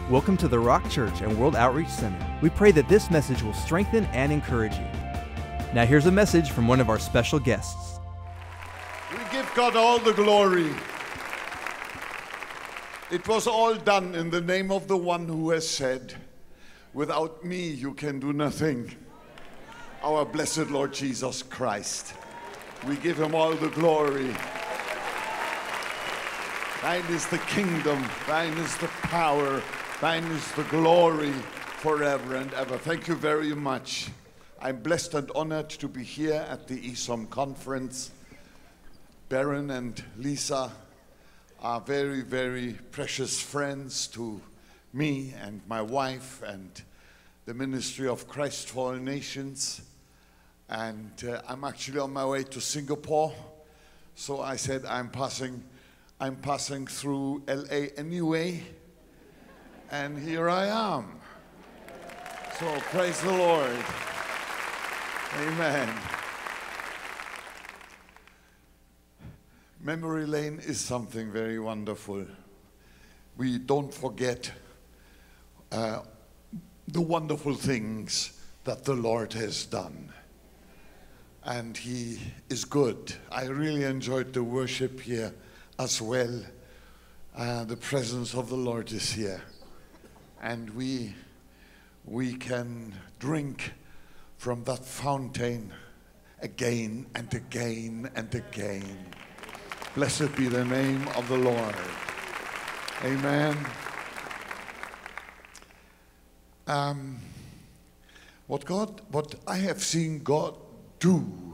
Welcome to the Rock Church and World Outreach Center. We pray that this message will strengthen and encourage you. Now here's a message from one of our special guests. We give God all the glory. It was all done in the name of the one who has said, "Without me you can do nothing." Our blessed Lord Jesus Christ. We give him all the glory. Thine is the kingdom, thine is the power, thine is the glory forever and ever. Thank you very much. I'm blessed and honored to be here at the ESOM conference. Baron and Lisa are very, very precious friends to me and my wife and the ministry of Christ for All Nations. And I'm actually on my way to Singapore. So I said I'm passing through LA anyway. And here I am. So praise the Lord. Amen. Memory lane is something very wonderful. We don't forget the wonderful things that the Lord has done. And he is good. I really enjoyed the worship here as well. The presence of the Lord is here. And we can drink from that fountain again and again and again. Blessed be the name of the Lord. Amen. What I have seen God do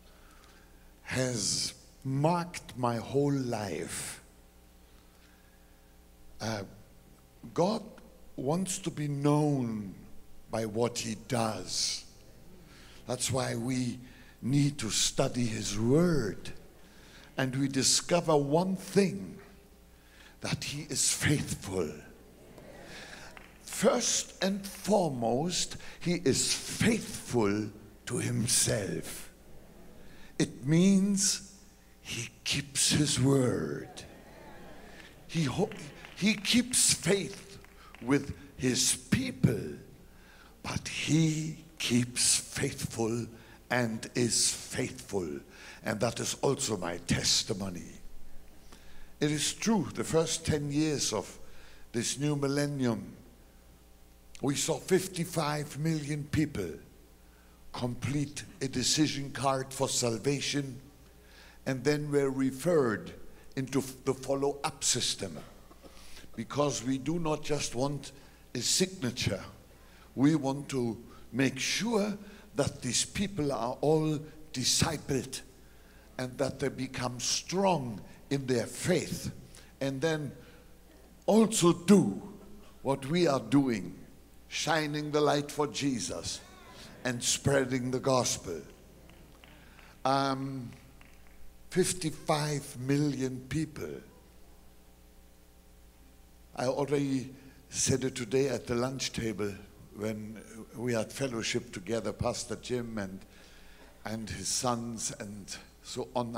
has marked my whole life. God wants to be known by what he does. That's why we need to study his word. And we discover one thing, that he is faithful. First and foremost, he is faithful to himself. It means he keeps his word. He keeps faith with his people, but he keeps faithful and is faithful. And that is also my testimony. It is true, the first 10 years of this new millennium, we saw 55 million people complete a decision card for salvation, and then were referred into the follow-up system. Because we do not just want a signature, we want to make sure that these people are all discipled and that they become strong in their faith, and then also do what we are doing, shining the light for Jesus and spreading the gospel. 55 million people. I already said it today at the lunch table when we had fellowship together, Pastor Jim and his sons and so on.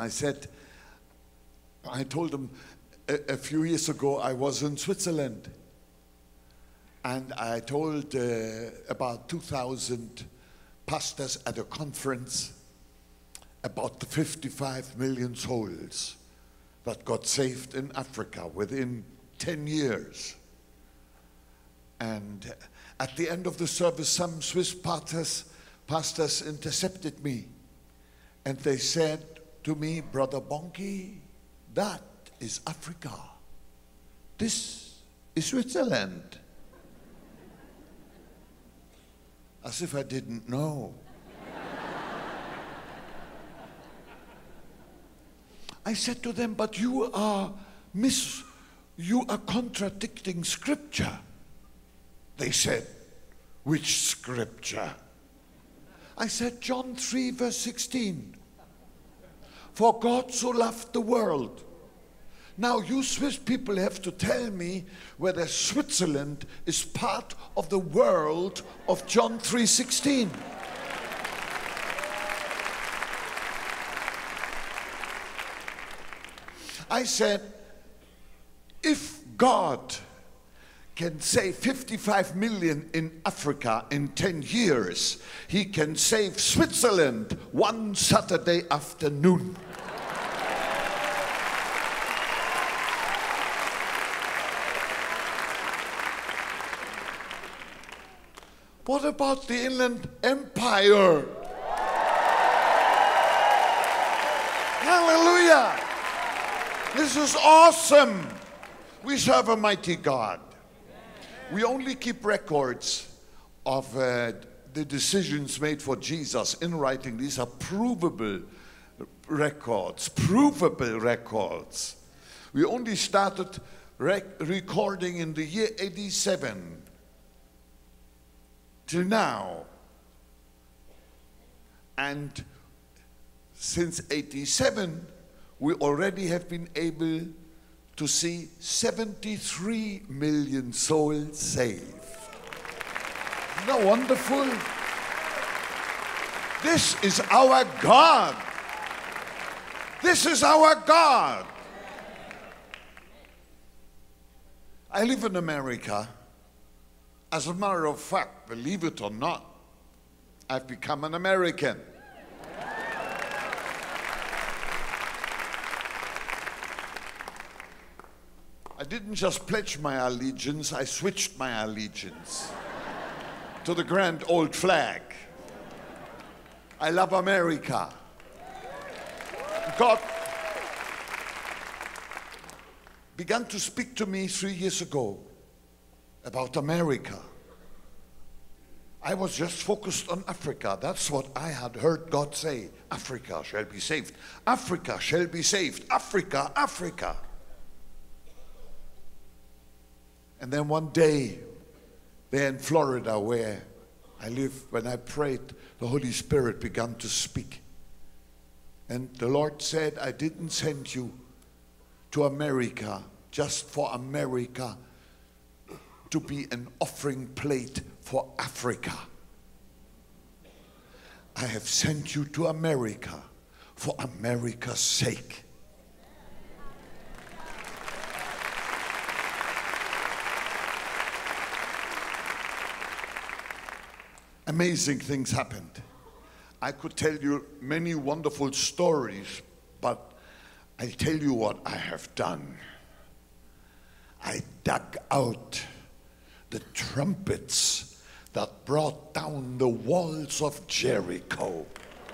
I told them a few years ago I was in Switzerland, and I told about 2,000 pastors at a conference about the 55 million souls that got saved in Africa within 10 years. And at the end of the service, some Swiss pastors intercepted me, and they said to me, "Brother Bonke, that is Africa. This is Switzerland." As if I didn't know. I said to them, "But you are contradicting scripture." They said, "Which scripture?" I said, John 3 verse 16. "For God so loved the world." Now you Swiss people have to tell me whether Switzerland is part of the world of John 3:16. I said, if God can save 55 million in Africa in 10 years. He can save Switzerland one Saturday afternoon. What about the Inland Empire? Hallelujah! This is awesome. We serve a mighty God. We only keep records of the decisions made for Jesus in writing. These are provable records, provable records. We only started recording in the year 87 till now. And since 87, we already have been able to see 73 million souls saved. Isn't that wonderful? This is our God. This is our God. I live in America. As a matter of fact, believe it or not, I've become an American. I didn't just pledge my allegiance, I switched my allegiance to the grand old flag. I love America. God began to speak to me 3 years ago about America. I was just focused on Africa. That's what I had heard God say. Africa shall be saved. Africa shall be saved. Africa, Africa. And then one day, there in Florida where I live, when I prayed, the Holy Spirit began to speak. And the Lord said, I didn't send you to America just for America to be an offering plate for Africa. I have sent you to America for America's sake. Amazing things happened. I could tell you many wonderful stories, but I'll tell you what I have done. I dug out the trumpets that brought down the walls of Jericho.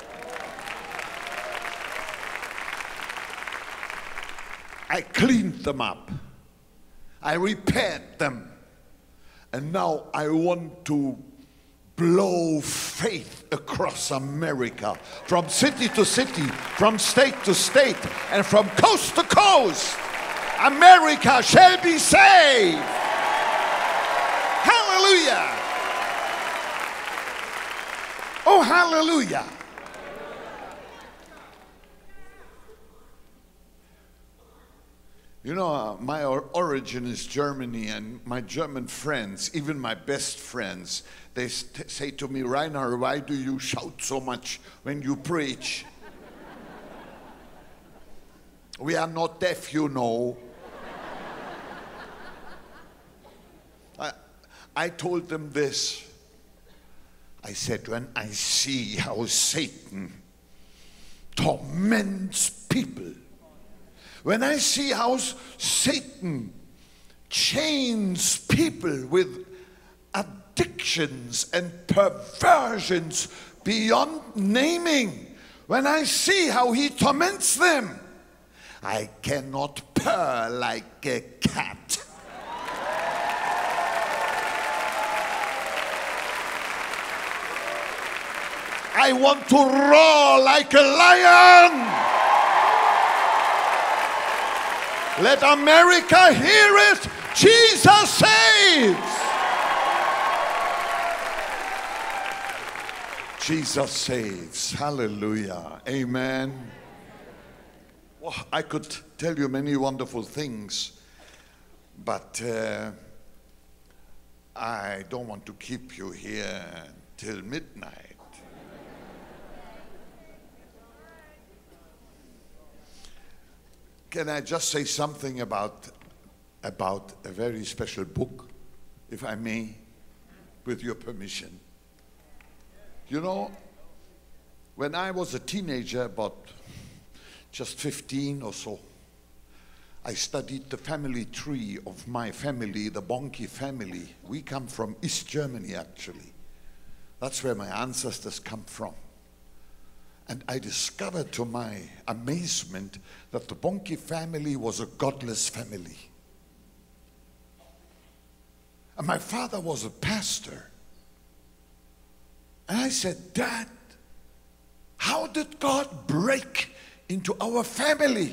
I cleaned them up. I repaired them. And now I want to blow faith across America, from city to city, from state to state, and from coast to coast. America shall be saved. Hallelujah. Oh, hallelujah. You know, my origin is Germany, and my German friends, even my best friends, they say to me, Rainer, why do you shout so much when you preach? We are not deaf, you know. I told them this. I said, when I see how Satan torments people, when I see how Satan chains people with addictions and perversions beyond naming, when I see how he torments them, I cannot purr like a cat. I want to roar like a lion. Let America hear it. Jesus saves. Jesus saves. Hallelujah. Amen. Well, I could tell you many wonderful things, but I don't want to keep you here till midnight. Can I just say something about a very special book? if I may, with your permission. You know, when I was a teenager, about just 15 or so, I studied the family tree of my family, the Bonke family. We come from East Germany, actually. That's where my ancestors come from. And I discovered to my amazement that the Bonke family was a godless family. And my father was a pastor. And I said, Dad, how did God break into our family?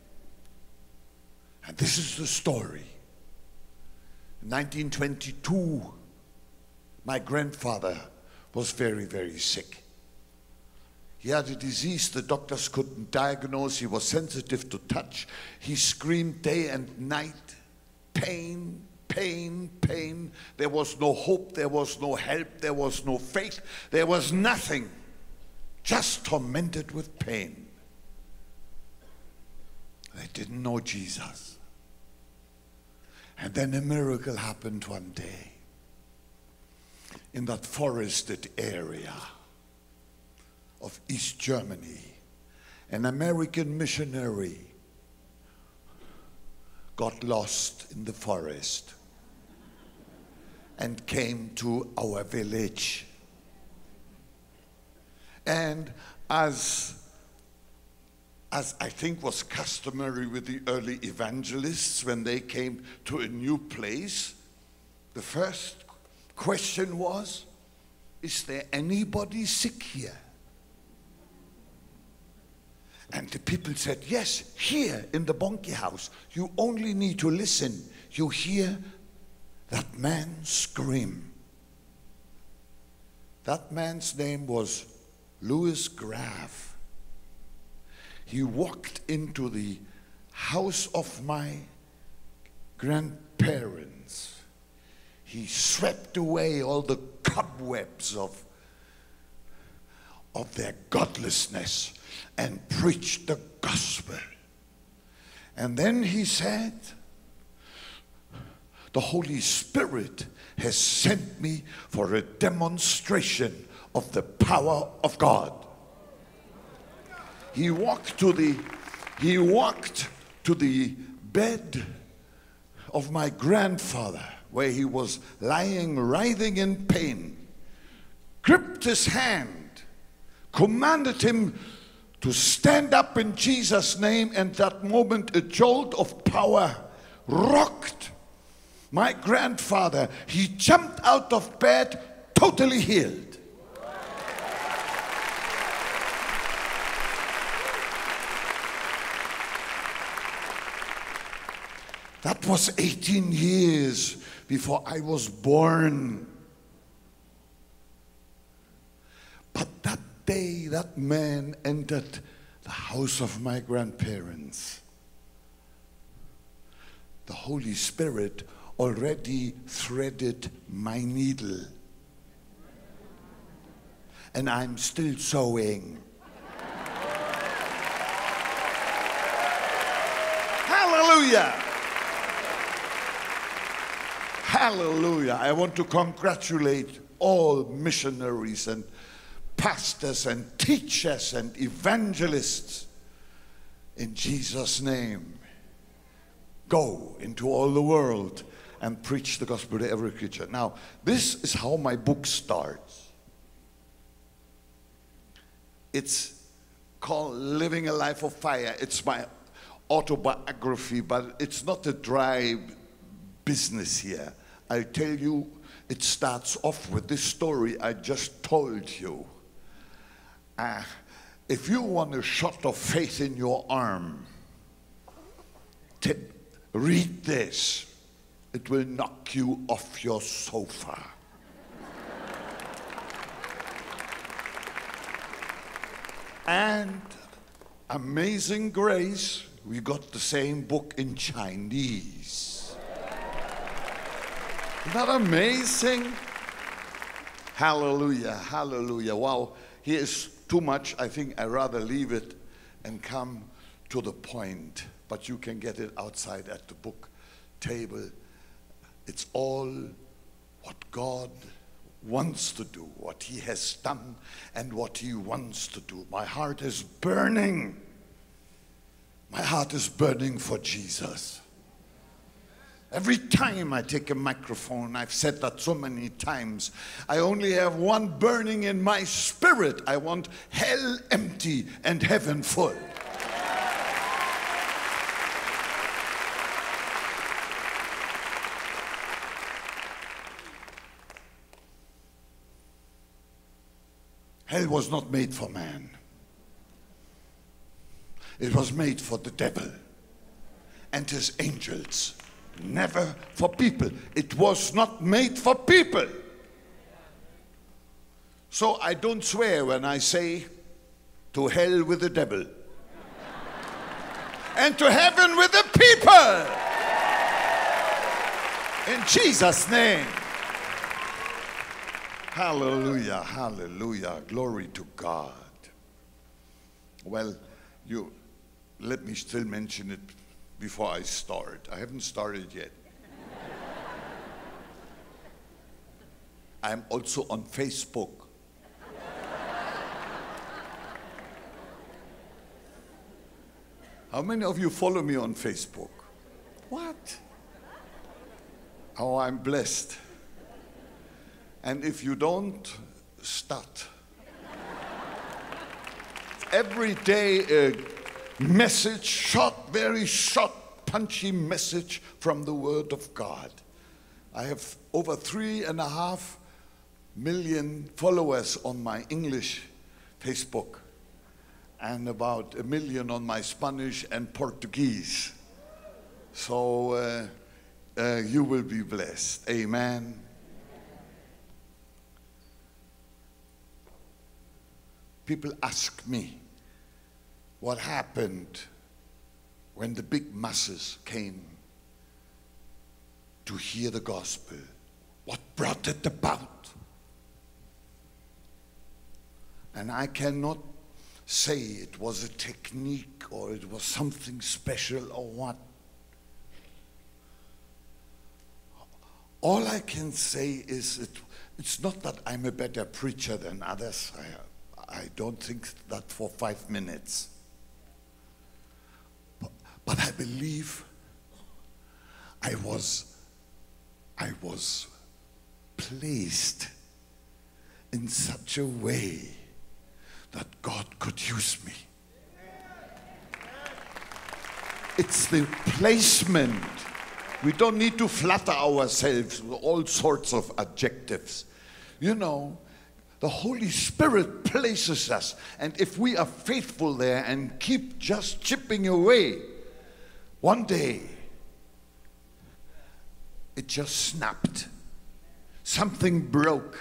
And this is the story. In 1922, my grandfather was very, very sick. He had a disease the doctors couldn't diagnose. He was sensitive to touch. He screamed day and night, pain, pain, pain. There was no hope, there was no help, there was no faith, there was nothing. Just tormented with pain. They didn't know Jesus. And then a miracle happened one day. In that forested area of East Germany, an American missionary got lost in the forest and came to our village. And as I think was customary with the early evangelists, when they came to a new place, the first question was, is there anybody sick here? And the people said, yes, here in the Bonke house. You only need to listen. You hear that man scream. That man's name was Louis Graf. He walked into the house of my grandparents. He swept away all the cobwebs of their godlessness and preached the gospel. And then he said, the Holy Spirit has sent me for a demonstration of the power of God. He walked to the bed of my grandfather, where he was lying, writhing in pain, gripped his hand, commanded him to stand up in Jesus' name, and that moment a jolt of power rocked my grandfather. He jumped out of bed, totally healed. That was 18 years before I was born. But that day, that man entered the house of my grandparents. The Holy Spirit already threaded my needle. And I'm still sewing. Hallelujah! Hallelujah. I want to congratulate all missionaries and pastors and teachers and evangelists in Jesus' name. Go into all the world and preach the gospel to every creature. Now, this is how my book starts. It's called Living a Life of Fire. It's my autobiography, but it's not a dry business here. I tell you, it starts off with this story I just told you. If you want a shot of faith in your arm, read this. It will knock you off your sofa. And Amazing Grace, we got the same book in Chinese. Isn't that amazing? Hallelujah, hallelujah. Wow, here is too much. I think I'd rather leave it and come to the point. But you can get it outside at the book table. It's all God wants to do, what he has done and what he wants to do. My heart is burning. My heart is burning for Jesus. Every time I take a microphone, I've said that so many times, I only have one burning in my spirit. I want hell empty and heaven full. Hell was not made for man. It was made for the devil and his angels, never for people. It was not made for people. So I don't swear when I say, to hell with the devil and to heaven with the people. In Jesus' name. Hallelujah, hallelujah, glory to God. Well, let me still mention it before I start. I haven't started yet. I'm also on Facebook. How many of you follow me on Facebook? What? Oh, I'm blessed. And if you don't, start. Every day a message, very short, punchy message from the Word of God. I have over 3.5 million followers on my English Facebook and about 1 million on my Spanish and Portuguese. So you will be blessed. Amen. People ask me what happened when the big masses came to hear the gospel. What brought it about? And I cannot say it was a technique or it was something special or what. All I can say is it's not that I'm a better preacher than others. I don't think that for 5 minutes. But I believe I was placed in such a way that God could use me. It's the placement. We don't need to flatter ourselves with all sorts of adjectives. You know, the Holy Spirit places us, and if we are faithful there and keep just chipping away, one day it just snapped. Something broke.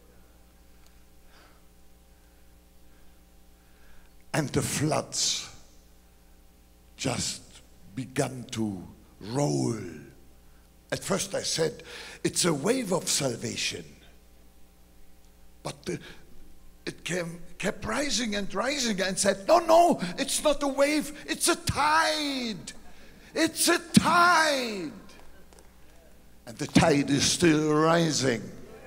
And the floods just began to roll. At first I said, it's a wave of salvation. But it kept rising and rising and said, no, it's not a wave, it's a tide. It's a tide. And the tide is still rising.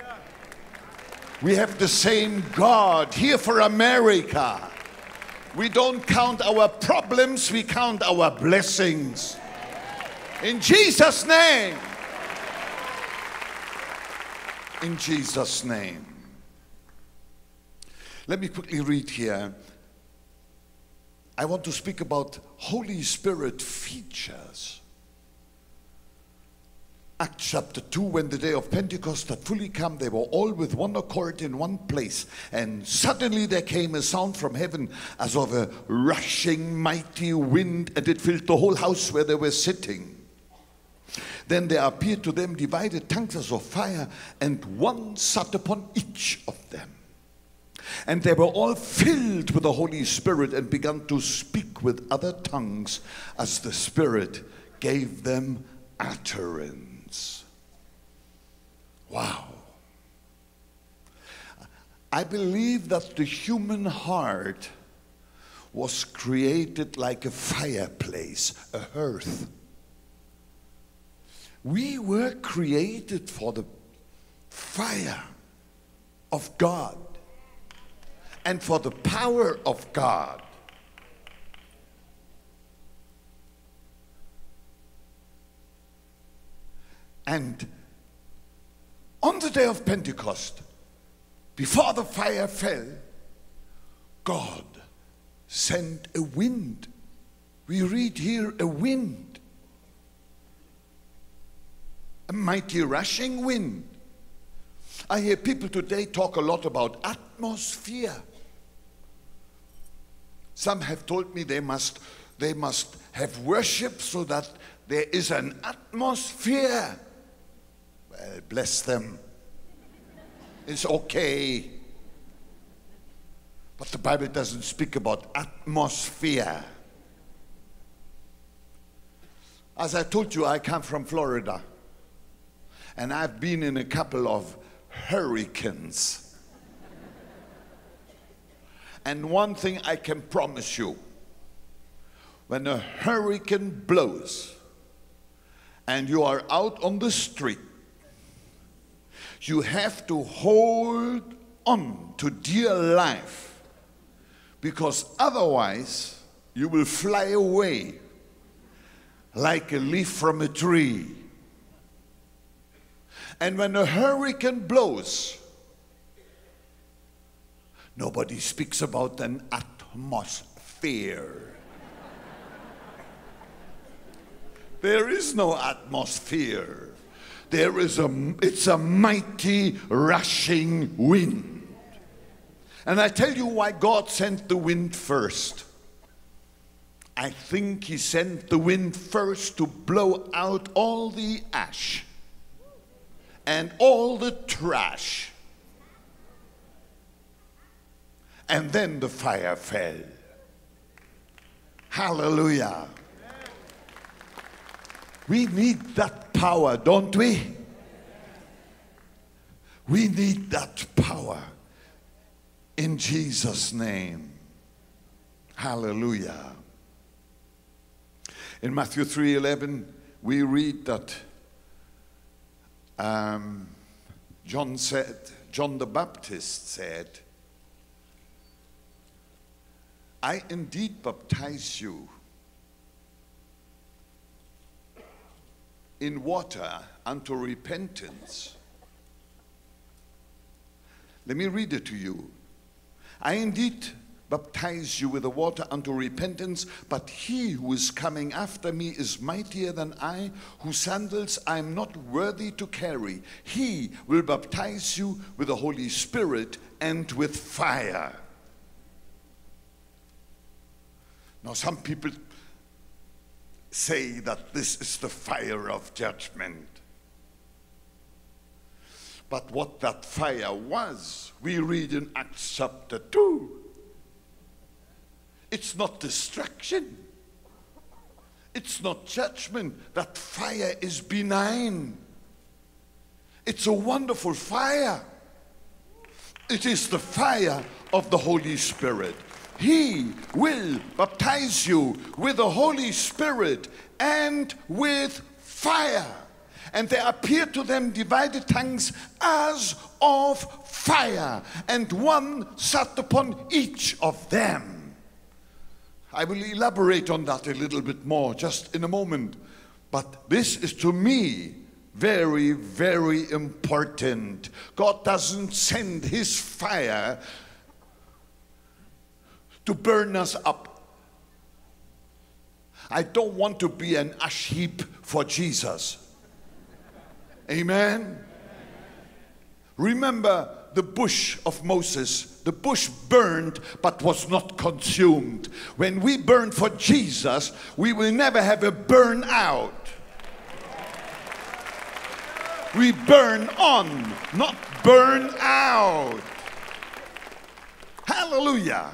We have the same God here for America. We don't count our problems, we count our blessings. In Jesus' name. In Jesus' name. Let me quickly read here. I want to speak about Holy Spirit features. Acts chapter 2, when the day of Pentecost had fully come, they were all with one accord in one place. And suddenly there came a sound from heaven as of a rushing mighty wind, and it filled the whole house where they were sitting. Then there appeared to them divided tongues as of fire, and one sat upon each of them. And they were all filled with the Holy Spirit and began to speak with other tongues as the Spirit gave them utterance. Wow. I believe that the human heart was created like a fireplace, a hearth. We were created for fire of God and for the power of God. And on the day of Pentecost, before the fire fell, God sent a wind. We read here a wind, a mighty rushing wind. I hear people today talk a lot about atmosphere. Some have told me they must have worship so that there is an atmosphere. Well, bless them. It's okay. But the Bible doesn't speak about atmosphere. As I told you, I come from Florida. And I've been in a couple of hurricanes. And one thing I can promise you, when a hurricane blows and you are out on the street, you have to hold on to dear life, because otherwise you will fly away like a leaf from a tree. And when a hurricane blows, nobody speaks about an atmosphere. There is no atmosphere. It's a mighty rushing wind. And I tell you why God sent the wind first. I think he sent the wind first to blow out all the ash and all the trash. And then the fire fell. Hallelujah. We need that power, don't we? We need that power in Jesus' name. Hallelujah. In Matthew 3:11, we read that John the Baptist said, I indeed baptize you in water unto repentance. Let me read it to you. I indeed baptize you with the water unto repentance, but he who is coming after me is mightier than I, whose sandals I am not worthy to carry. He will baptize you with the Holy Spirit and with fire. Now some people say that this is the fire of judgment. But what that fire was, we read in Acts chapter 2. It's not destruction. It's not judgment. That fire is benign. It's a wonderful fire. It is the fire of the Holy Spirit. He will baptize you with the Holy Spirit and with fire. And there appeared to them divided tongues as of fire, and one sat upon each of them. I will elaborate on that a little bit more just in a moment. But this is to me very, very important. God doesn't send his fire to burn us up. I don't want to be an ash heap for Jesus. Amen? Remember the bush of Moses. The bush burned but was not consumed. When we burn for Jesus, we will never have a burn out. We burn on, not burn out. Hallelujah.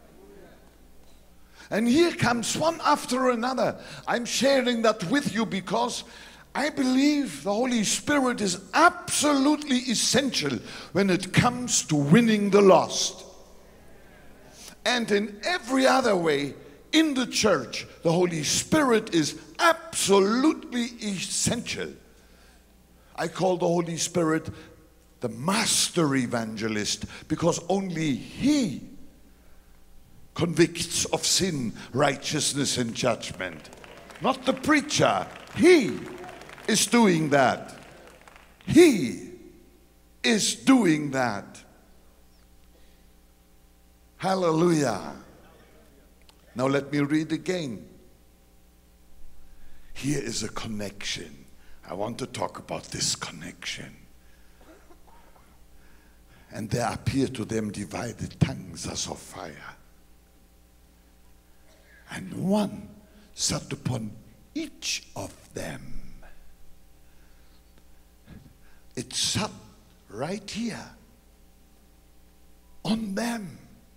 And here comes one after another. I'm sharing that with you because I believe the Holy Spirit is absolutely essential when it comes to winning the lost. And in every other way in the church, the Holy Spirit is absolutely essential. I call the Holy Spirit the master evangelist, because only he convicts of sin, righteousness, and judgment. Not the preacher. He is doing that. He is doing that. Hallelujah. Now let me read again. Here is a connection. I want to talk about this connection. And there appear to them divided tongues as of fire. And one sat upon each of them. It sat right here on them.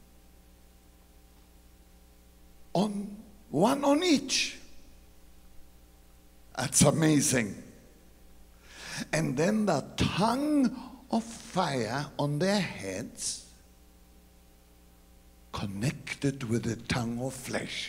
On one on each. That's amazing. And then the tongue of fire on their heads connected with the tongue of flesh.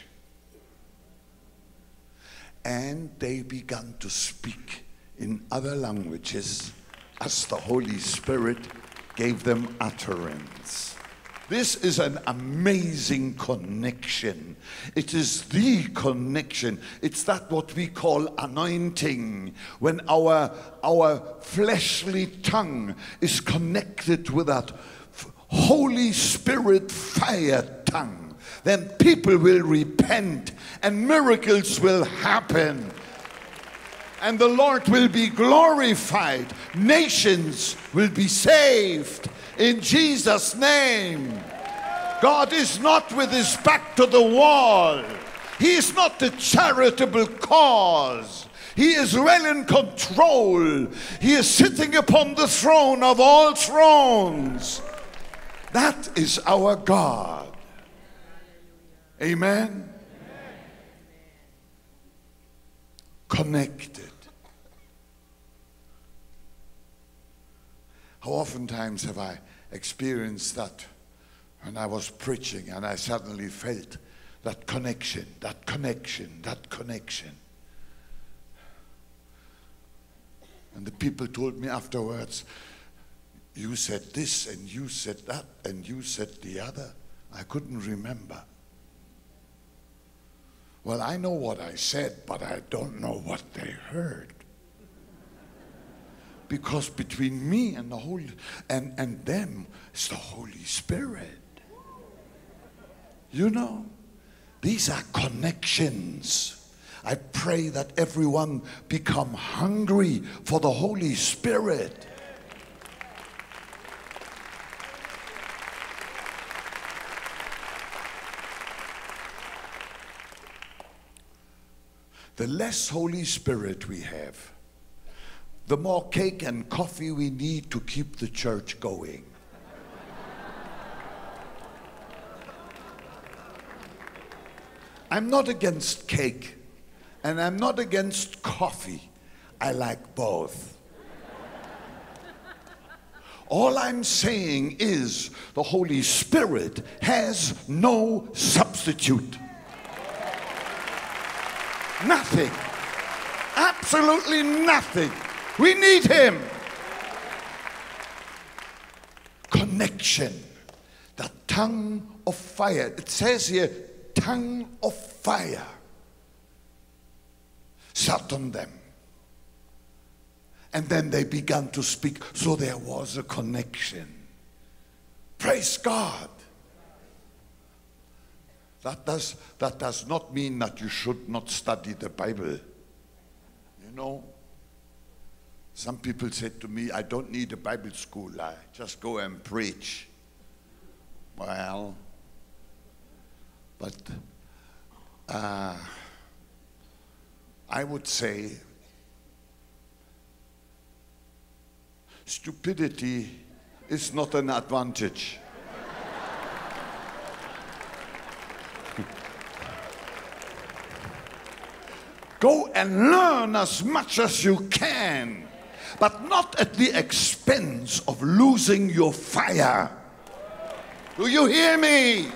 And they began to speak in other languages as the Holy Spirit gave them utterance. This is an amazing connection. It is the connection. It's that what we call anointing. When our fleshly tongue is connected with that Holy Spirit fire tongue, then people will repent and miracles will happen. And the Lord will be glorified. Nations will be saved. In Jesus' name. God is not with his back to the wall. He is not the charitable cause. He is well in control. He is sitting upon the throne of all thrones. That is our God. Amen. Connected. How oftentimes have I experienced that when I was preaching and I suddenly felt that connection, that connection, that connection. And the people told me afterwards, you said this and you said that and you said the other. I couldn't remember. Well, I know what I said, but I don't know what they heard. Because between me and the Holy and them is the Holy Spirit. You know, these are connections. I pray that everyone become hungry for the Holy Spirit. The less Holy Spirit we have, the more cake and coffee we need to keep the church going. I'm not against cake and I'm not against coffee. I like both. All I'm saying is the Holy Spirit has no substitute. Nothing. Absolutely nothing. We need him. Connection. The tongue of fire. It says here, tongue of fire sat on them. And then they began to speak. So there was a connection. Praise God. That does not mean that you should not study the Bible. You know, some people said to me, I don't need a Bible school. I just go and preach. Well, but I would say stupidity is not an advantage. Go and learn as much as you can, but not at the expense of losing your fire. Do you hear me?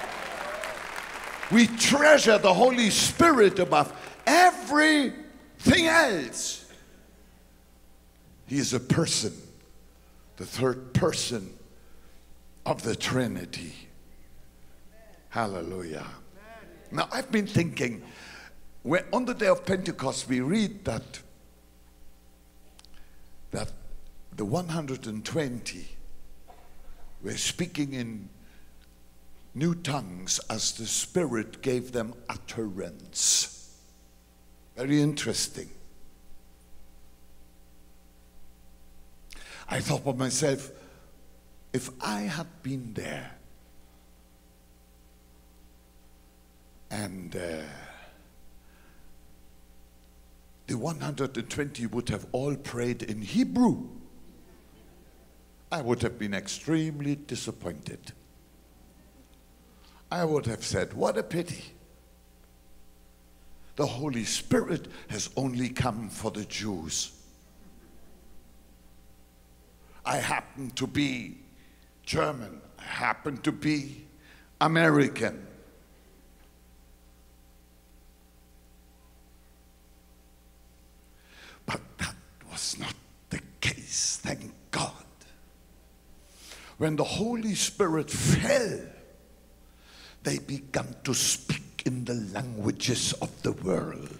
We treasure the Holy Spirit above everything else. He is a person, the third person of the Trinity. Hallelujah. Now, I've been thinking, on the day of Pentecost, we read that the 120 were speaking in new tongues as the Spirit gave them utterance. Very interesting. I thought for myself, if I had been there and the 120 would have all prayed in Hebrew, I would have been extremely disappointed. I would have said, what a pity. The Holy Spirit has only come for the Jews. I happen to be German. I happen to be American. But that was not the case, thank God. When the Holy Spirit fell, they began to speak in the languages of the world.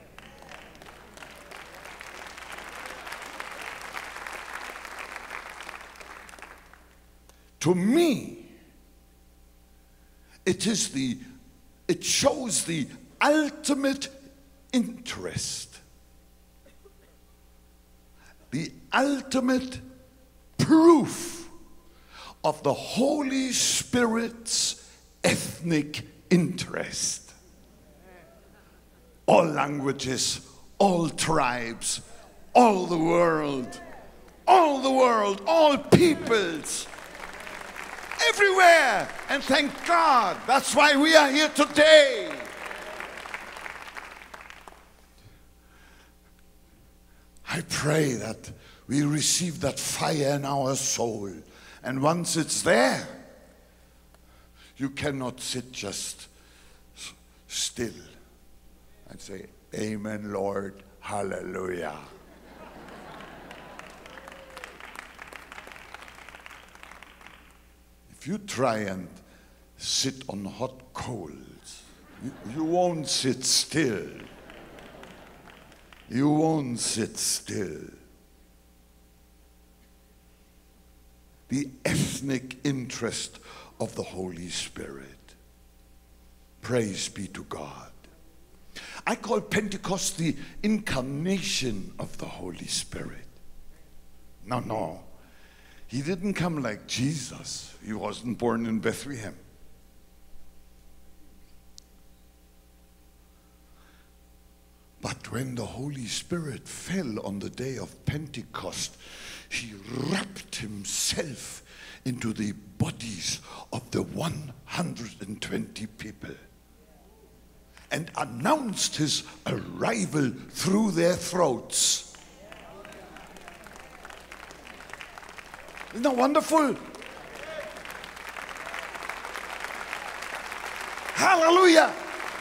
To me, it shows the ultimate interest, the ultimate proof of the Holy Spirit's ethnic interest. All languages, all tribes, all the world, all peoples, everywhere. And thank God, that's why we are here today. I pray that we receive that fire in our soul. And once it's there, you cannot sit just still and say, Amen, Lord, hallelujah. If you try and sit on hot coals, you won't sit still. You won't sit still. The ethnic interest of the Holy Spirit. Praise be to God. I call Pentecost the incarnation of the Holy Spirit. No. He didn't come like Jesus. He wasn't born in Bethlehem. But when the Holy Spirit fell on the day of Pentecost, he wrapped himself into the bodies of the 120 people and announced his arrival through their throats. Isn't that wonderful? Hallelujah!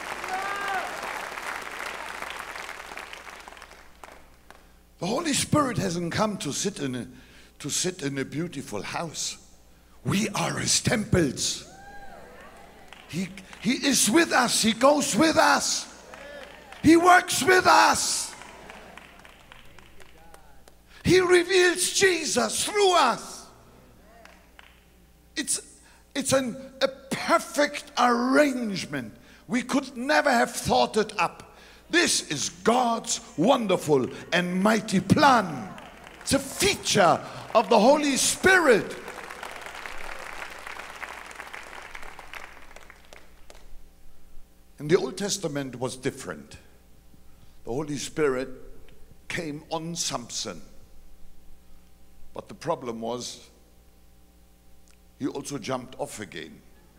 The Holy Spirit hasn't come to sit in a beautiful house. We are his temples. He is with us. He goes with us. He works with us. He reveals Jesus through us. It's a perfect arrangement. We could never have thought it up. This is God's wonderful and mighty plan. It's a feature of the Holy Spirit. In the Old Testament was different. The Holy Spirit came on Samson. But the problem was, he also jumped off again.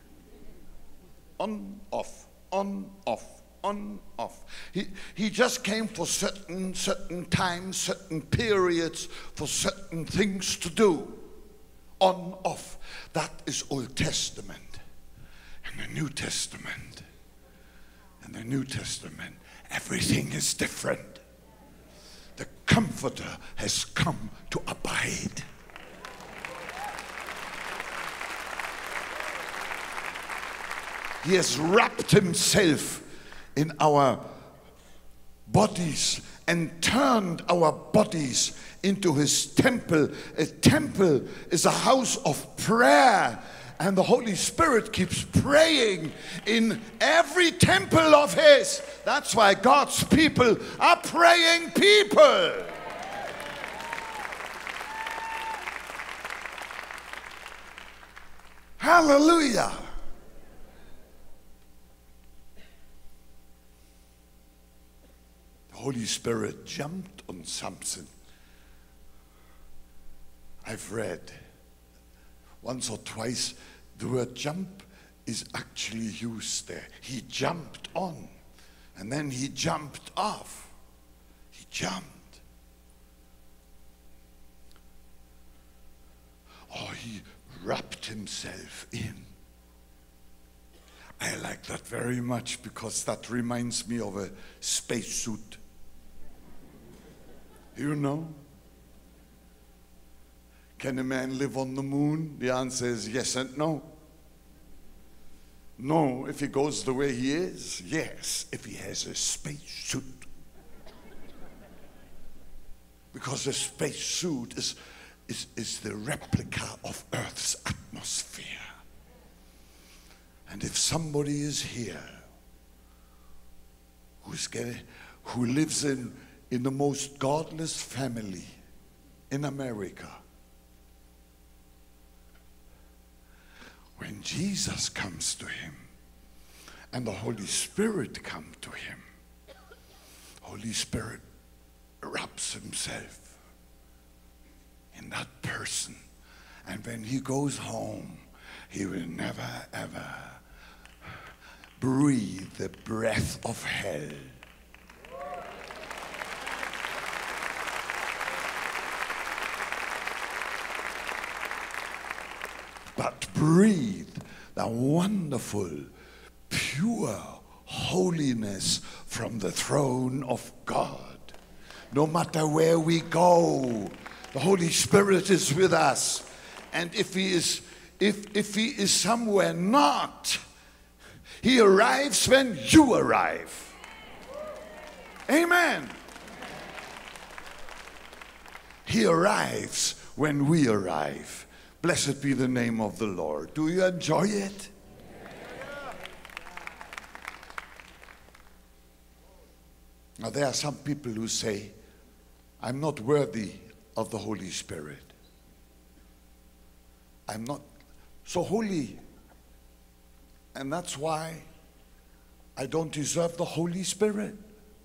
On, off, on, off. On, off. He just came for certain times, certain periods, for certain things to do. On, off. That is Old Testament. And the New Testament. In the New Testament, everything is different. The Comforter has come to abide. He has wrapped himself in our bodies and turned our bodies into his temple. A temple is a house of prayer, and the Holy Spirit keeps praying in every temple of his. That's why God's people are praying people. Hallelujah. The Holy Spirit jumped on Samson. I've read once or twice the word jump is actually used there. He jumped on, and then he jumped off. He jumped. Oh, he wrapped himself in. I like that very much because that reminds me of a spacesuit. You know? Can a man live on the moon? The answer is yes and no. No, if he goes the way he is. Yes, if he has a spacesuit. Because a spacesuit is the replica of Earth's atmosphere. And if somebody is here who lives in the most godless family in America, when Jesus comes to him and the Holy Spirit comes to him, Holy Spirit wraps himself in that person. And when he goes home, he will never ever breathe the breath of hell. But breathe the wonderful, pure holiness from the throne of God. No matter where we go, the Holy Spirit is with us. And if he is somewhere not, he arrives when you arrive. Amen. He arrives when we arrive. Blessed be the name of the Lord. Do you enjoy it? Now there are some people who say, I'm not worthy of the Holy Spirit. I'm not so holy, and that's why I don't deserve the Holy Spirit.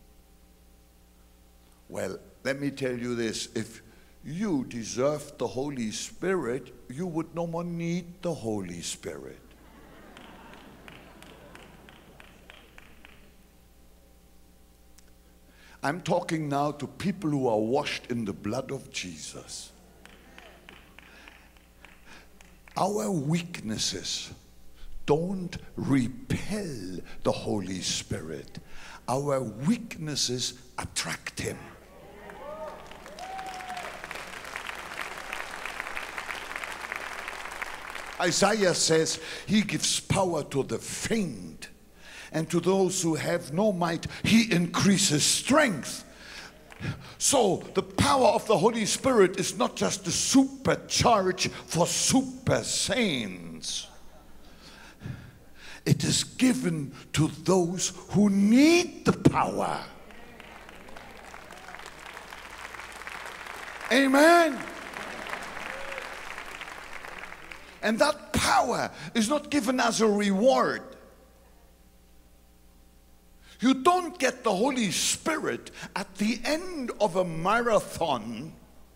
Well, let me tell you this. If you deserve the Holy Spirit, you would no more need the Holy Spirit. I'm talking now to people who are washed in the blood of Jesus. Our weaknesses don't repel the Holy Spirit. Our weaknesses attract him. Isaiah says he gives power to the faint, and to those who have no might he increases strength. So the power of the Holy Spirit is not just a supercharge for super saints. It is given to those who need the power. Amen. And that power is not given as a reward. You don't get the Holy Spirit at the end of a marathon.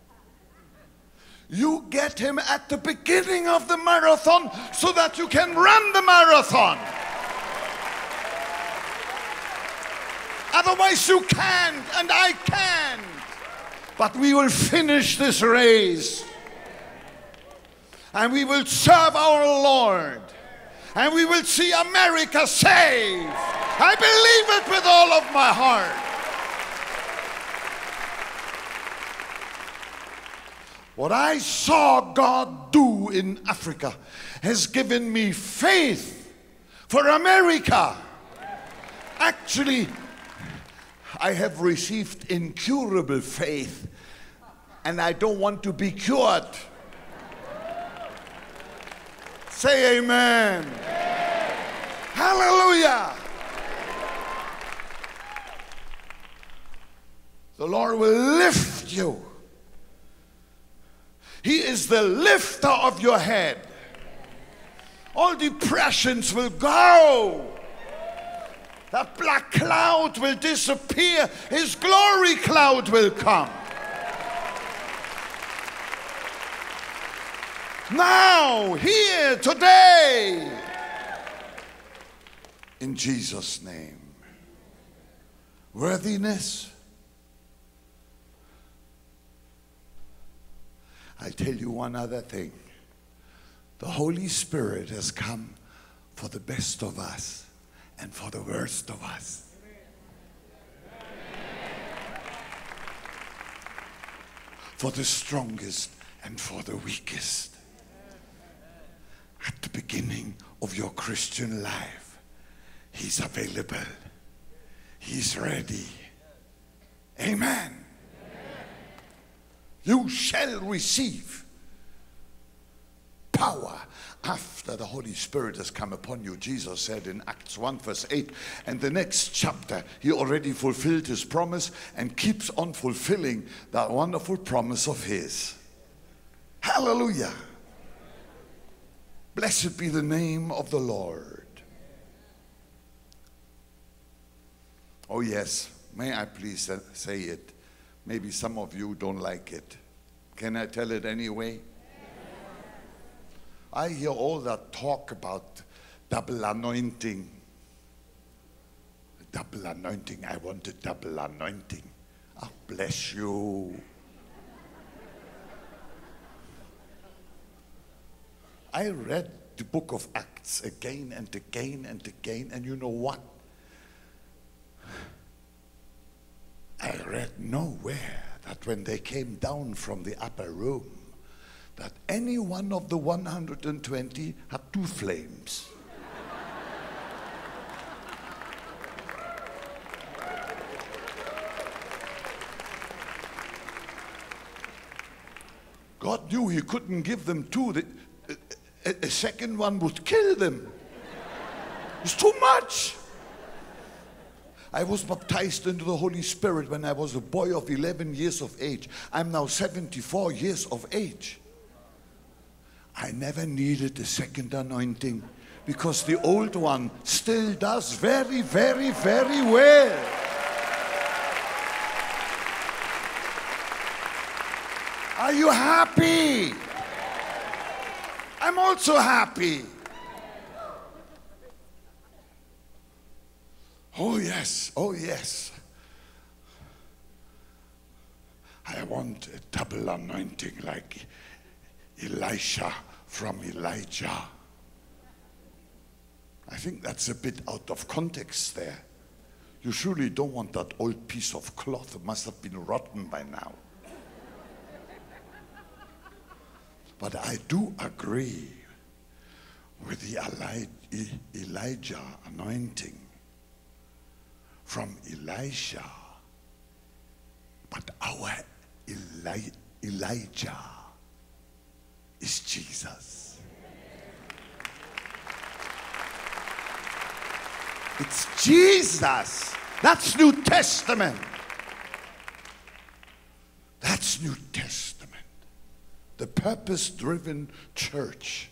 You get him at the beginning of the marathon so that you can run the marathon. Otherwise you can't, and I can't. But we will finish this race. And we will serve our Lord. And we will see America saved. I believe it with all of my heart. What I saw God do in Africa has given me faith for America. Actually, I have received incurable faith, and I don't want to be cured. Say amen. Hallelujah. The Lord will lift you. He is the lifter of your head. All depressions will go. That black cloud will disappear. His glory cloud will come. Now, here, today, in Jesus' name. Worthiness. I tell you one other thing. The Holy Spirit has come for the best of us and for the worst of us. For the strongest and for the weakest. At the beginning of your Christian life, He's available. He's ready. Amen. You shall receive power after the Holy Spirit has come upon you. Jesus said in Acts 1 verse 8, and the next chapter, He already fulfilled His promise and keeps on fulfilling that wonderful promise of His. Hallelujah. Blessed be the name of the Lord. Oh yes, may I please say it? Maybe some of you don't like it. Can I tell it anyway? I hear all that talk about double anointing. Double anointing. I want a double anointing. Oh, bless you. I read the book of Acts again and again and again, and you know what? I read nowhere that when they came down from the upper room, that any one of the 120 had two flames. God knew He couldn't give them two. A second one would kill them. It's too much. I was baptized into the Holy Spirit when I was a boy of 11 years of age. I'm now 74 years of age. I never needed a second anointing because the old one still does very, very, very well. Are you happy? I'm also happy. Oh yes, oh yes. I want a double anointing like Elisha from Elijah. I think that's a bit out of context there. You surely don't want that old piece of cloth. It must have been rotten by now. But I do agree with the Elijah anointing from Elisha. But our Elijah is Jesus. It's Jesus. That's New Testament. That's New Testament. The purpose-driven church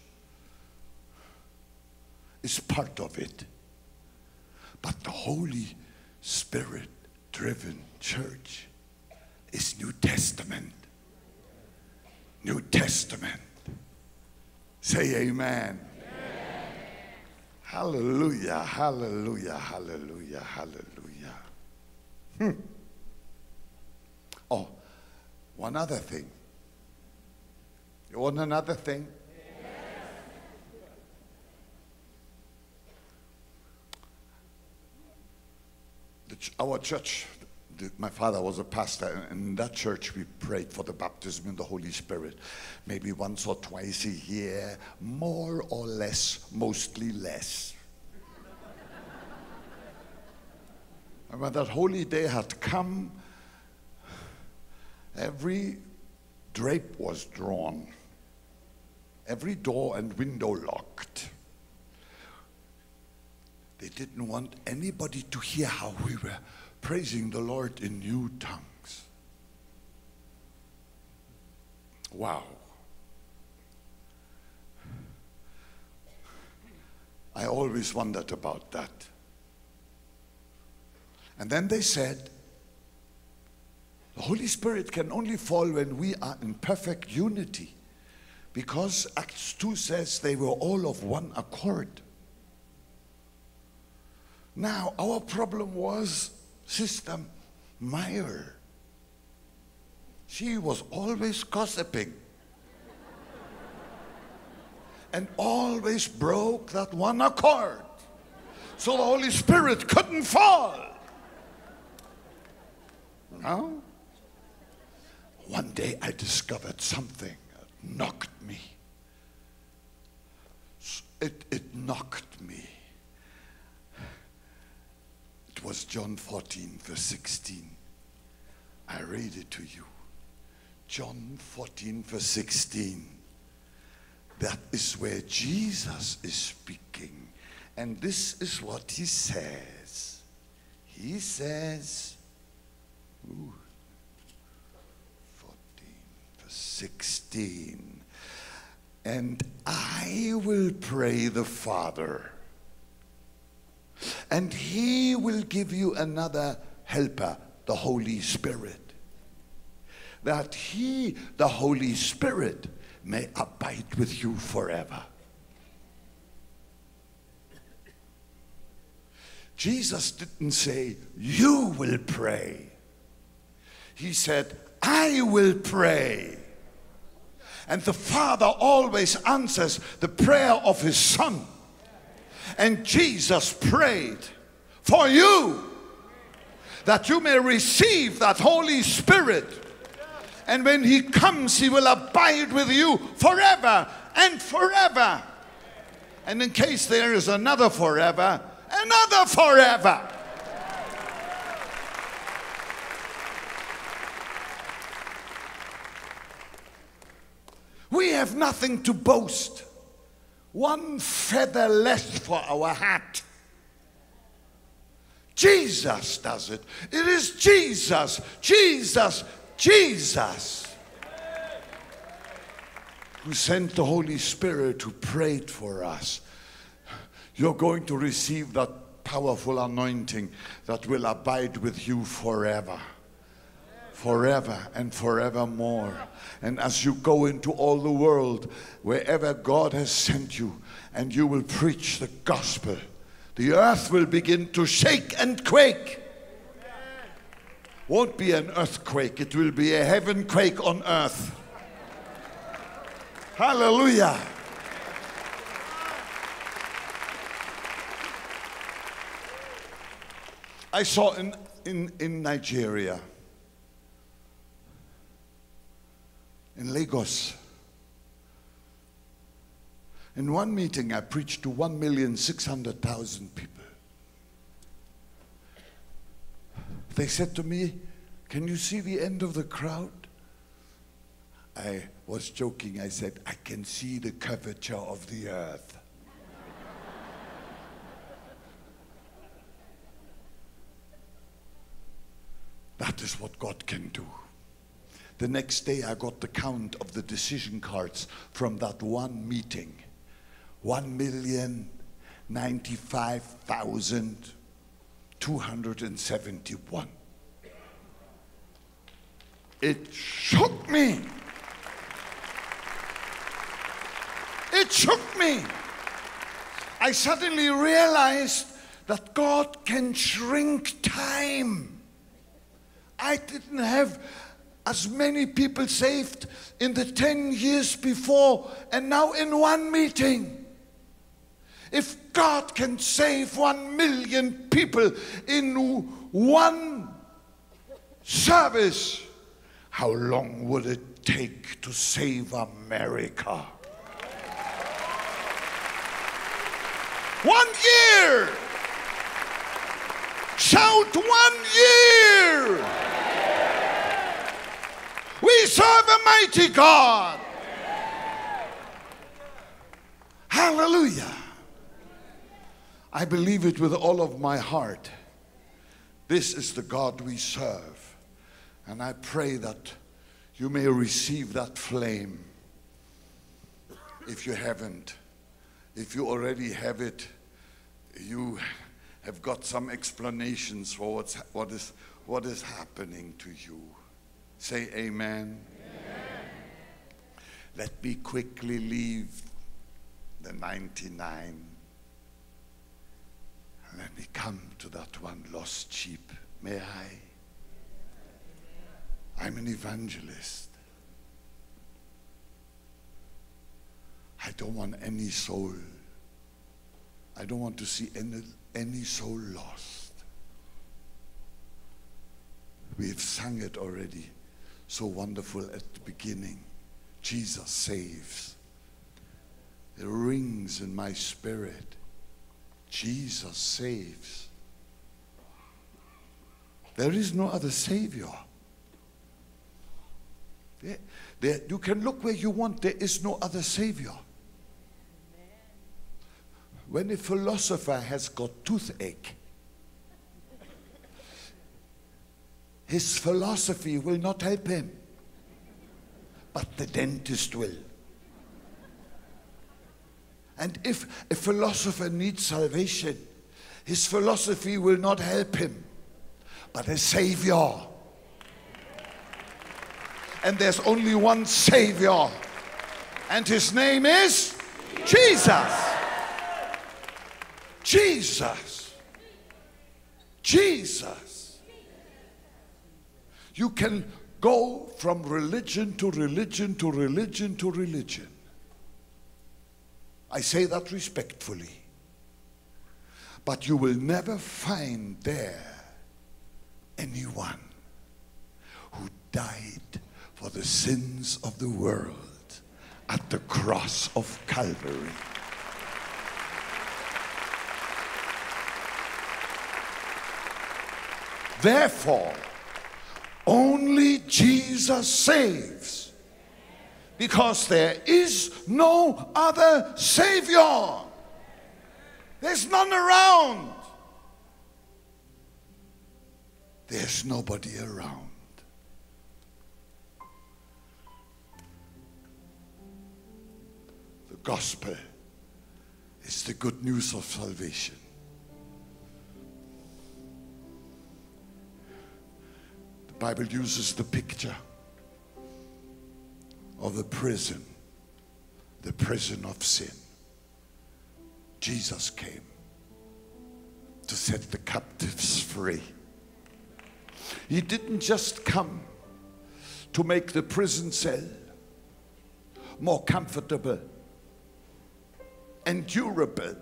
is part of it. But the Holy Spirit-driven church is New Testament. New Testament. Say amen. Hallelujah, hallelujah, hallelujah, hallelujah. Oh, one other thing. You want another thing? Our church, my father was a pastor, and in that church we prayed for the baptism in the Holy Spirit maybe once or twice a year, more or less, mostly less. And when that holy day had come, every drape was drawn, every door and window locked. They didn't want anybody to hear how we were praising the Lord in new tongues. Wow. I always wondered about that. And then they said, the Holy Spirit can only fall when we are in perfect unity, because Acts 2 says they were all of one accord. Now, our problem was Sister Meyer. She was always gossiping and always broke that one accord, so the Holy Spirit couldn't fall. No? One day I discovered something that knocked me. It knocked me. It was John 14, verse 16. I read it to you. John 14, verse 16. That is where Jesus is speaking. And this is what he says. He says, 14, verse 16. And I will pray the Father, and he will give you another helper, the Holy Spirit, that he, the Holy Spirit, may abide with you forever. Jesus didn't say, you will pray. He said, I will pray. And the Father always answers the prayer of his Son. And Jesus prayed for you, that you may receive that Holy Spirit. And when he comes, he will abide with you forever and forever. And in case there is another forever, another forever. We have nothing to boast. One feather less for our hat. Jesus does it. It is Jesus, Jesus, Jesus who sent the Holy Spirit, who prayed for us. You're going to receive that powerful anointing that will abide with you forever. Forever and forevermore. And as you go into all the world, wherever God has sent you, and you will preach the gospel, the earth will begin to shake and quake. Won't be an earthquake, it will be a heaven quake on earth. Hallelujah. I saw in Nigeria, in Lagos, in one meeting I preached to 1,600,000 people. They said to me, can you see the end of the crowd? I was joking. I said, I can see the curvature of the earth. That is what God can do. The next day I got the count of the decision cards from that one meeting. 1,095,271. It shook me. It shook me. I suddenly realized that God can shrink time. I didn't have as many people saved in the 10 years before, and now in one meeting. If God can save 1 million people in one service, how long would it take to save America? 1 year! Shout 1 year. We serve a mighty God. Hallelujah. I believe it with all of my heart. This is the God we serve. And I pray that you may receive that flame. If you haven't, if you already have it, you have got some explanations for what is happening to you. Say amen. Amen. Let me quickly leave the 99. Let me come to that one lost sheep. May I? I'm an evangelist. I don't want any soul. I don't want to see any soul lost. We've sung it already. So wonderful at the beginning. Jesus saves. It rings in my spirit. Jesus saves. There is no other Savior. You can look where you want. There is no other Savior. When a philosopher has got toothache, his philosophy will not help him, but the dentist will. And if a philosopher needs salvation, his philosophy will not help him, but a Savior. And there's only one Savior, and his name is Jesus. Jesus. Jesus. You can go from religion to religion to religion to religion. I say that respectfully. But you will never find there anyone who died for the sins of the world at the cross of Calvary. Therefore, only Jesus saves, because there is no other Savior. There's none around. There's nobody around. The gospel is the good news of salvation. The Bible uses the picture of a prison, the prison of sin. Jesus came to set the captives free. He didn't just come to make the prison cell more comfortable and durable.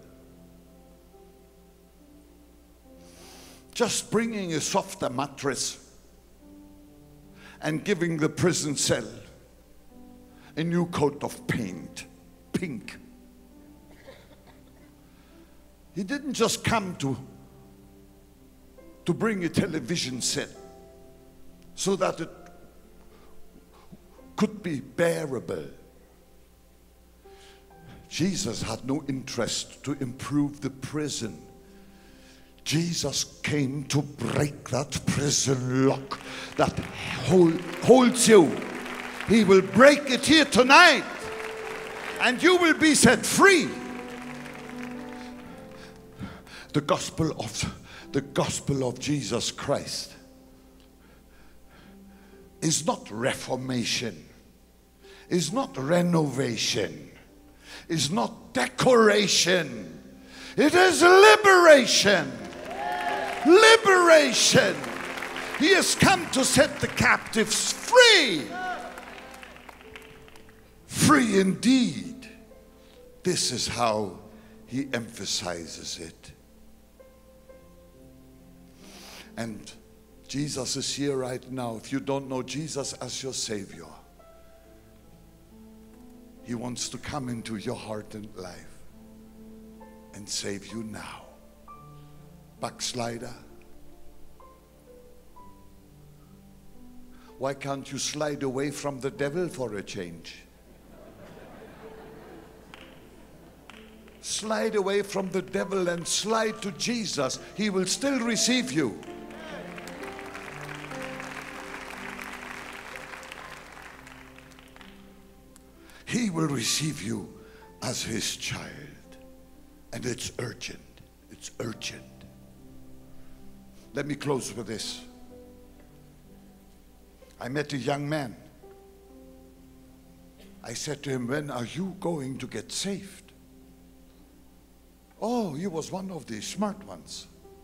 Just bringing a softer mattress and giving the prison cell a new coat of paint, pink. He didn't just come to bring a television set so that it could be bearable. Jesus had no interest to improve the prison. Jesus came to break that prison lock that holds you. He will break it here tonight, and you will be set free. The gospel of Jesus Christ is not reformation, is not renovation, is not decoration. It is liberation. Liberation. He has come to set the captives free. Free indeed. This is how he emphasizes it. And Jesus is here right now. If you don't know Jesus as your Savior, he wants to come into your heart and life and save you now. Backslider, Why can't you slide away from the devil for a change? Slide away from the devil and slide to Jesus. He will still receive you. He will receive you as his child. And it's urgent. It's urgent. Let me close with this. I met a young man. I said to him, when are you going to get saved? Oh, he was one of the smart ones.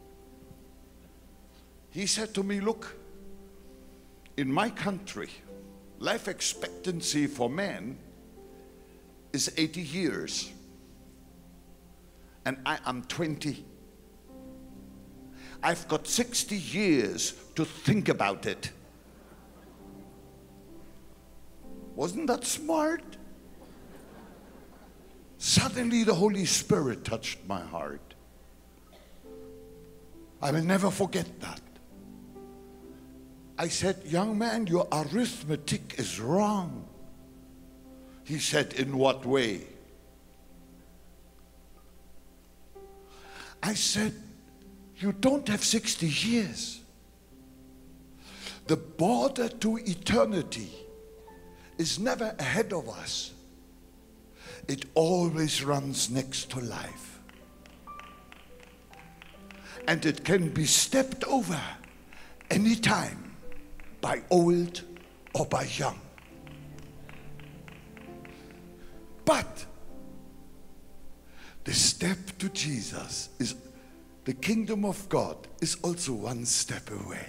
He said to me, look, in my country, life expectancy for men is 80 years. And I am 20. I've got 60 years to think about it. Wasn't that smart? Suddenly the Holy Spirit touched my heart. I will never forget that. I said, young man, your arithmetic is wrong. He said, in what way? I said, you don't have 60 years. The border to eternity is never ahead of us. It always runs next to life. And it can be stepped over anytime by old or by young. But the step to Jesus is the kingdom of God is also one step away.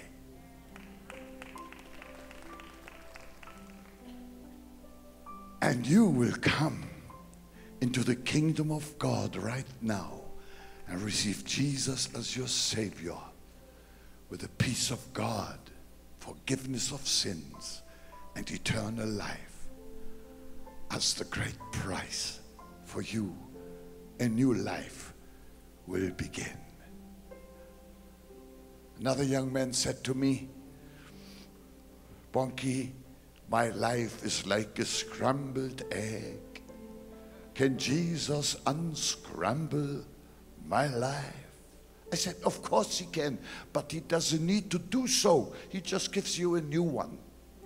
And you will come into the kingdom of God right now and receive Jesus as your Savior with the peace of God, forgiveness of sins, and eternal life as the great price for you. A new life will begin. Another young man said to me, Bonky, my life is like a scrambled egg. Can Jesus unscramble my life? I said, of course he can, but he doesn't need to do so. He just gives you a new one.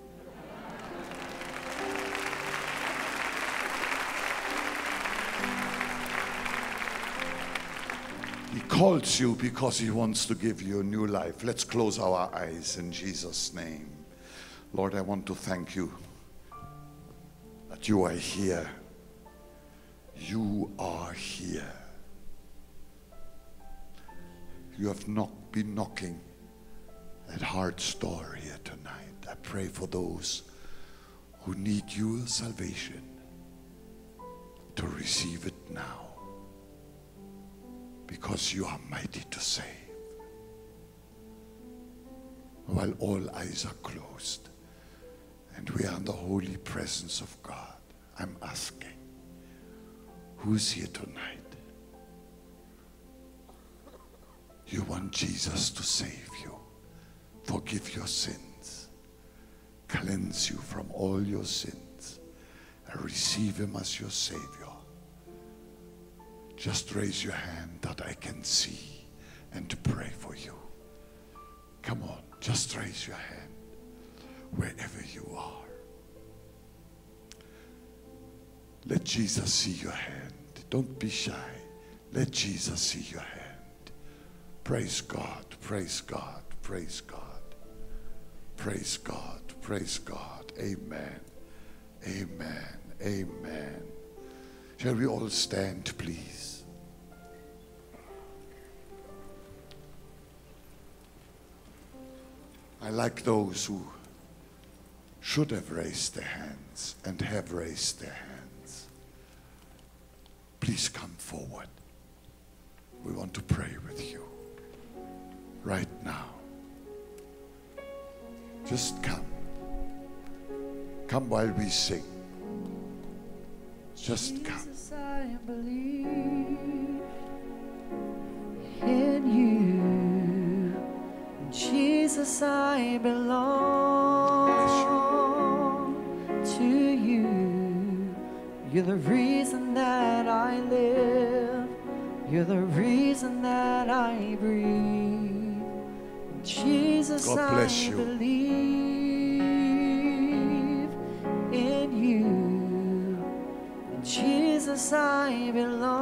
He calls you because he wants to give you a new life. Let's close our eyes in Jesus' name. Lord, I want to thank you that you are here. You are here. You have not been knocking at heart's door here tonight. I pray for those who need your salvation to receive it now, because you are mighty to save. While all eyes are closed and we are in the holy presence of God, I'm asking, who's here tonight? You want Jesus to save you, forgive your sins, cleanse you from all your sins, and receive him as your Savior. Just raise your hand that I can see and to pray for you. Come on, just raise your hand wherever you are. Let Jesus see your hand. Don't be shy. Let Jesus see your hand. Praise God, praise God, praise God. Praise God, praise God. Amen, amen, amen. Shall we all stand, please? I like those who should have raised their hands and have raised their hands. Please come forward. We want to pray with you right now. Just come. Come while we sing. Just come. Jesus, I believe in you. Jesus, I belong. You're the reason that I live. You're the reason that I breathe. Jesus, God bless I you. believe in you. In Jesus, I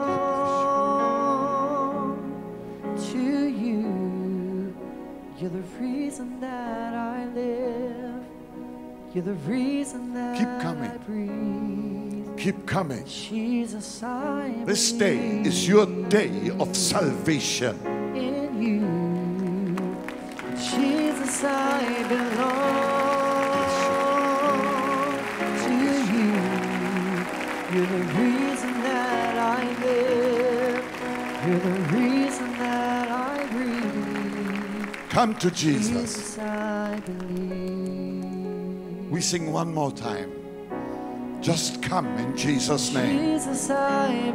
belong to you. You're the reason that I live. You're the reason that Keep coming. I breathe. Keep coming. Jesus, I This day is your day of salvation. in you. Jesus, I belong to you. You're the reason that I live. You're the reason that I breathe. Come to Jesus. Jesus, I believe. We sing one more time. Just come in Jesus' name. Jesus, I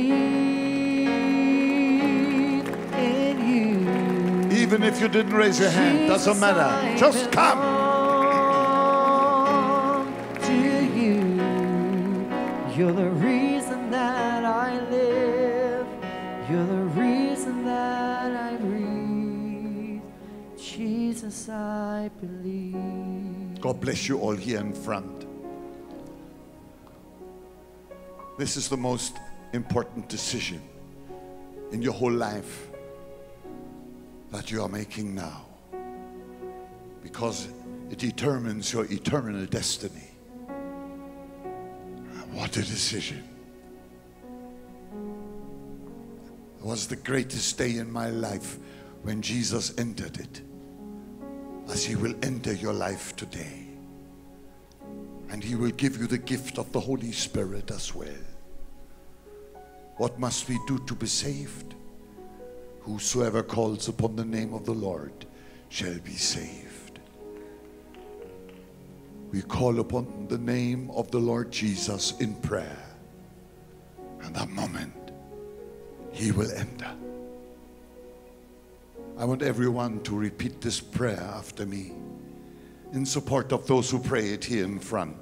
believe in you. Even if you didn't raise your hand, doesn't matter. Just come. To you. You're the reason that I live. You're the reason that I breathe. Jesus, I believe. God bless you all here in front. This is the most important decision in your whole life that you are making now, because it determines your eternal destiny. What a decision. It was the greatest day in my life when Jesus entered it, as he will enter your life today. And he will give you the gift of the Holy Spirit as well. What must we do to be saved? Whosoever calls upon the name of the Lord shall be saved. We call upon the name of the Lord Jesus in prayer. And that moment, he will enter. I want everyone to repeat this prayer after me, in support of those who pray it here in front.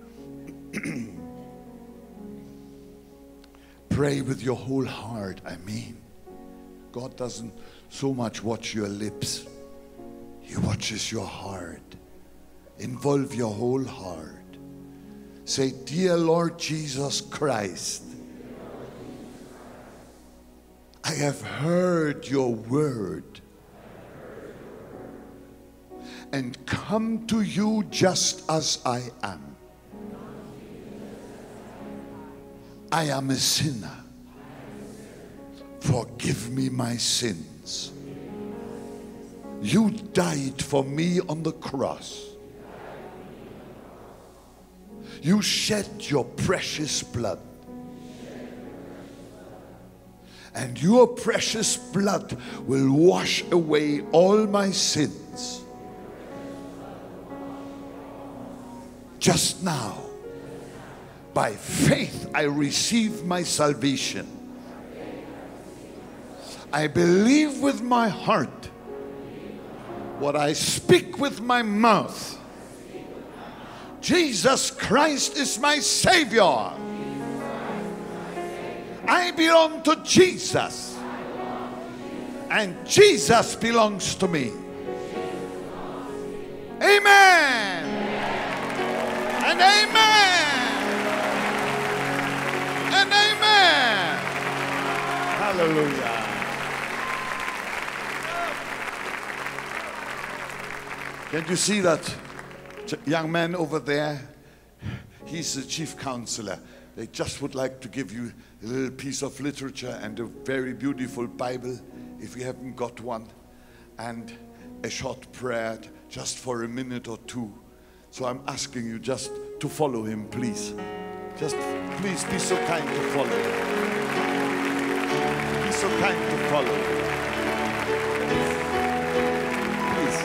Pray with your whole heart. I mean, God doesn't so much watch your lips. He watches your heart. Involve your whole heart. Say, dear Lord Jesus Christ, I have heard your word and come to you just as I am. I am a sinner. Forgive me my sins. You died for me on the cross. You shed your precious blood. And your precious blood will wash away all my sins. Just now, by faith, I receive my salvation. I believe with my heart what I speak with my mouth. Jesus Christ is my Savior. I belong to Jesus, and Jesus belongs to me. Amen and amen and amen. Hallelujah. Can you see that young man over there? He's the chief counselor. They just would like to give you a little piece of literature and a very beautiful Bible, if you haven't got one, and a short prayer just for a minute or two. So I'm asking you just to follow him, please. Just please be so kind to follow him. Be so kind to follow him. Please.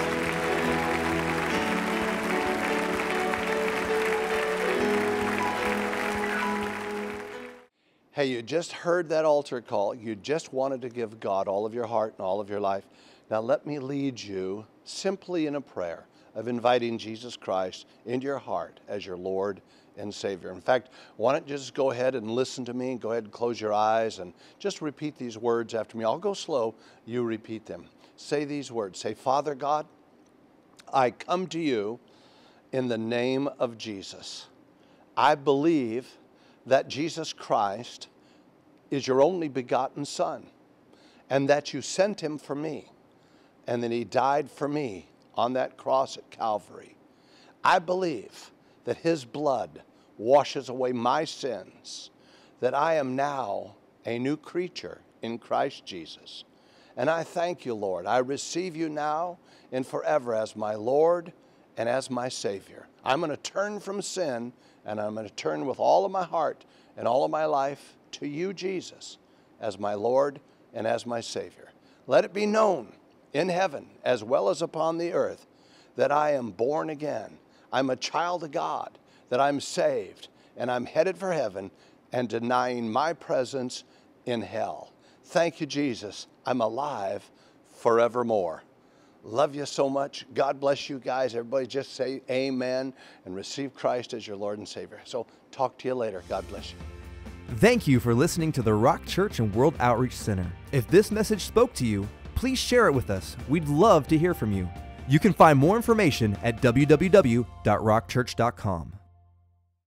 Hey, you just heard that altar call. You just wanted to give God all of your heart and all of your life. Now let me lead you simply in a prayer of inviting Jesus Christ into your heart as your Lord and Savior. In fact, why don't you just go ahead and listen to me, and go ahead and close your eyes and just repeat these words after me. I'll go slow, you repeat them. Say these words. Say, Father God, I come to you in the name of Jesus. I believe that Jesus Christ is your only begotten Son, and that you sent him for me, and that he died for me on that cross at Calvary. I believe that his blood washes away my sins, that I am now a new creature in Christ Jesus. And I thank you, Lord. I receive you now and forever as my Lord and as my Savior. I'm going to turn from sin, and I'm going to turn with all of my heart and all of my life to you, Jesus, as my Lord and as my Savior. Let it be known in heaven as well as upon the earth that I am born again. I'm a child of God, that I'm saved, and I'm headed for heaven and denying my presence in hell. Thank you, Jesus. I'm alive forevermore. Love you so much. God bless you guys. Everybody just say amen and receive Christ as your Lord and Savior. So talk to you later. God bless you. Thank you for listening to the Rock Church and World Outreach Center. If this message spoke to you, please share it with us. We'd love to hear from you. You can find more information at www.rockchurch.com.